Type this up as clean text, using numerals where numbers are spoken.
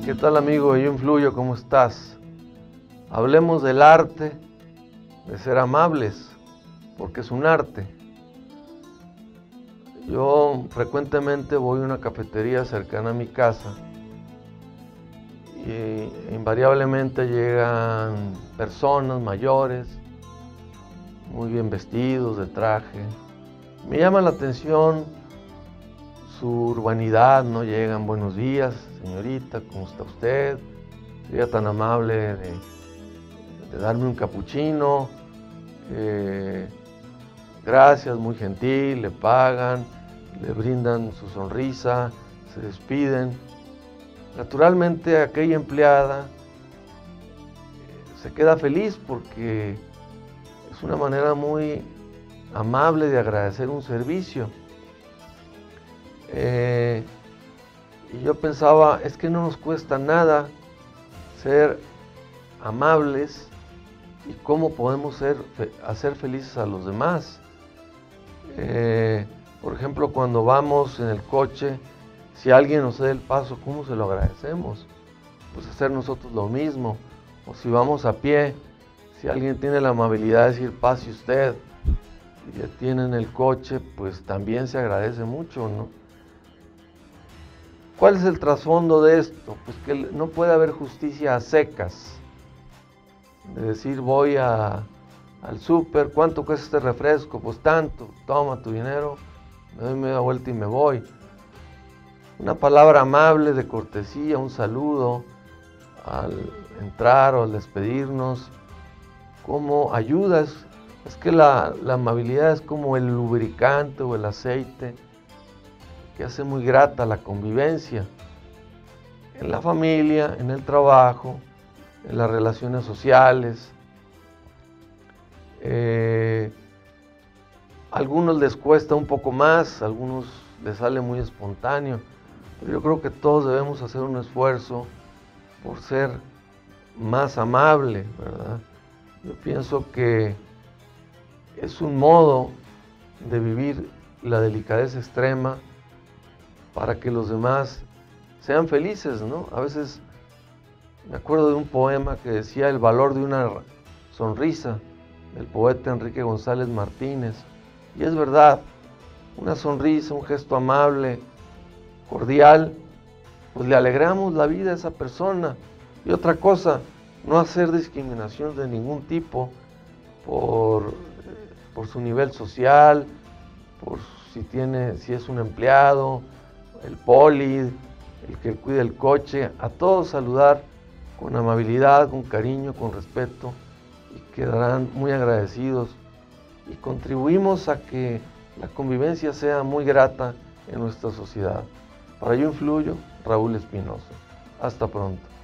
¿Qué tal, amigo? Yo Influyo, ¿cómo estás? Hablemos del arte de ser amables, porque es un arte. Yo frecuentemente voy a una cafetería cercana a mi casa y invariablemente llegan personas mayores, muy bien vestidos, de traje. Me llama la atención su urbanidad, ¿no? Llegan: buenos días, señorita, ¿cómo está usted? Sería tan amable de darme un capuchino. Gracias, muy gentil, le pagan, le brindan su sonrisa, se despiden. Naturalmente, aquella empleada se queda feliz porque es una manera muy amable de agradecer un servicio. Y yo pensaba, es que no nos cuesta nada ser amables, y cómo podemos hacer felices a los demás. Por ejemplo, cuando vamos en el coche, si alguien nos cede el paso, ¿cómo se lo agradecemos? Pues hacer nosotros lo mismo. O si vamos a pie, si alguien tiene la amabilidad de decir: pase usted, y ya tienen el coche, pues también se agradece mucho, ¿no? ¿Cuál es el trasfondo de esto? Pues que no puede haber justicia a secas. De decir: voy al súper, ¿cuánto cuesta este refresco? Pues tanto, toma tu dinero, me doy media vuelta y me voy. Una palabra amable de cortesía, un saludo al entrar o al despedirnos, como ayudas. Es que la amabilidad es como el lubricante o el aceite que hace muy grata la convivencia en la familia, en el trabajo, en las relaciones sociales. A algunos les cuesta un poco más, a algunos les sale muy espontáneo, pero yo creo que todos debemos hacer un esfuerzo por ser más amable, ¿verdad? Yo pienso que es un modo de vivir la delicadeza extrema para que los demás sean felices, ¿no? A veces me acuerdo de un poema que decía: el valor de una sonrisa, del poeta Enrique González Martínez. Y es verdad, una sonrisa, un gesto amable, cordial, pues le alegramos la vida a esa persona. Y otra cosa, no hacer discriminación de ningún tipo por su nivel social, por si es un empleado, el poli, el que cuida el coche. A todos saludar con amabilidad, con cariño, con respeto, y quedarán muy agradecidos y contribuimos a que la convivencia sea muy grata en nuestra sociedad. Para Yo Influyo, Raúl Espinosa. Hasta pronto.